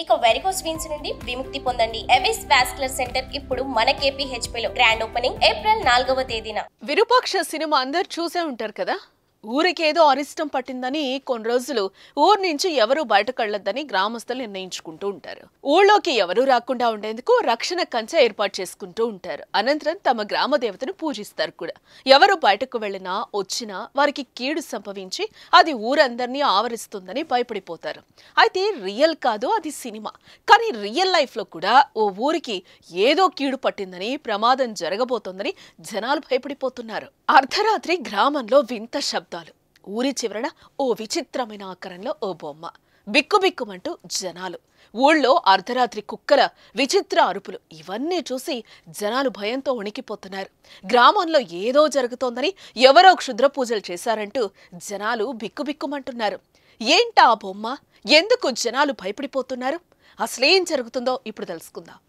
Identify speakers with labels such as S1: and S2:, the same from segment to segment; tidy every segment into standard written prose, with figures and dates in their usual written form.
S1: ఇక varicose veins నుండి విముక్తి పొందండి. ఎవిస్ వాస్కులర్ సెంటర్ ఇప్పుడు మన KPHP లో గ్రాండ్ ఓపెనింగ్ ఏప్రిల్ 4వ తేదీన.
S2: విరూపాక్ష సినిమా అందరు చూసే ఉంటారు కదా. ఊరికేదో అరిష్టం పట్టిందని కొన్ని రోజులు ఊరు నుంచి ఎవరు బయటకెళ్లొద్దని గ్రామస్తులు నిర్ణయించుకుంటూ ఉంటారు. ఊళ్ళోకి ఎవరూ రాకుండా ఉండేందుకు రక్షణ కంచె ఏర్పాటు చేసుకుంటూ ఉంటారు. అనంతరం తమ గ్రామ దేవతను పూజిస్తారు కూడా. ఎవరు బయటకు వెళ్లినా వచ్చినా వారికి కీడు సంభవించి అది ఊరందరినీ ఆవరిస్తుందని భయపడిపోతారు. అయితే రియల్ కాదు, అది సినిమా. కానీ రియల్ లైఫ్ లో కూడా ఓ ఊరికి ఏదో కీడు పట్టిందని, ప్రమాదం జరగబోతోందని జనాలు భయపడిపోతున్నారు. అర్ధరాత్రి గ్రామంలో వింత శబ్దాలు. ఊరి చివరన ఓ విచిత్రమైన ఆకారంలో ఓ బొమ్మ. బిక్కుబిక్కుమంటూ జనాలు. ఊళ్ళో అర్ధరాత్రి కుక్కల విచిత్ర అరుపులు. ఇవన్నీ చూసి జనాలు భయంతో వణికిపోతున్నారు. గ్రామంలో ఏదో జరుగుతోందని, ఎవరో క్షుద్ర పూజలు చేశారంటూ జనాలు బిక్కుబిక్కుమంటున్నారు. ఏంటా ఆ బొమ్మ? ఎందుకు జనాలు భయపడిపోతున్నారు? అసలేం జరుగుతుందో ఇప్పుడు తెలుసుకుందాం.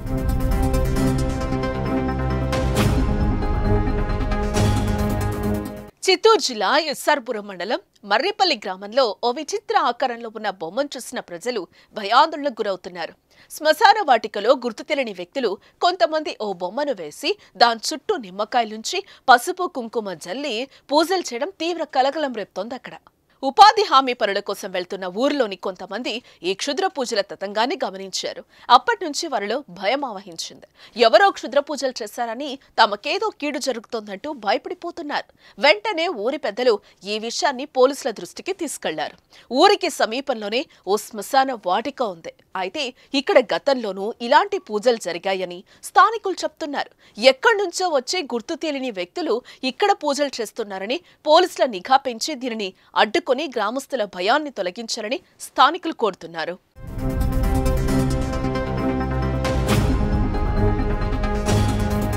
S2: చిత్తూరు జిల్లా ఎస్ఆర్పురం మండలం మర్రిపల్లి గ్రామంలో ఓ విచిత్ర ఆకారంలో ఉన్న బొమ్మను చూసిన ప్రజలు భయాందోళనకు గురవుతున్నారు. శ్మశాన వాటికలో గుర్తు తెలియని వ్యక్తులు కొంతమంది ఓ బొమ్మను వేసి దాని చుట్టూ నిమ్మకాయలుంచి పసుపు కుంకుమ జల్లి పూజలు చేయడం తీవ్ర కలకలం రేపుతోంది అక్కడ. ఉపాధి హామీ పనుల కోసం వెళ్తున్న ఊరిలోని కొంతమంది ఈ క్షుద్ర పూజల తతంగాన్ని గమనించారు. అప్పటి నుంచి వారిలో భయం ఆవహించింది. ఎవరో క్షుద్ర పూజలు చేశారని, తమకేదో కీడు జరుగుతోందంటూ భయపడిపోతున్నారు. వెంటనే ఊరి పెద్దలు ఈ విషయాన్ని పోలీసుల దృష్టికి తీసుకెళ్లారు. ఊరికి సమీపంలోనే ఓ శ్మశాన వాటిక ఉంది. అయితే ఇక్కడ గతంలోనూ ఇలాంటి పూజలు జరిగాయని స్థానికులు చెప్తున్నారు. ఎక్కడి నుంచో వచ్చే గుర్తు తెలియని వ్యక్తులు ఇక్కడ పూజలు చేస్తున్నారని పోలీసుల నిఘా పెంచి దీనిని అడ్డుకొని గ్రామస్తుల భయాన్ని తొలగించాలని స్థానికులు కోరుతున్నారు.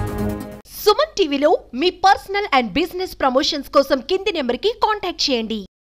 S3: సుమన్ టీవీలో మీ పర్సనల్ అండ్ బిజినెస్ ప్రమోషన్స్ కోసం కింది నెంబర్కి కాంటాక్ట్ చేయండి.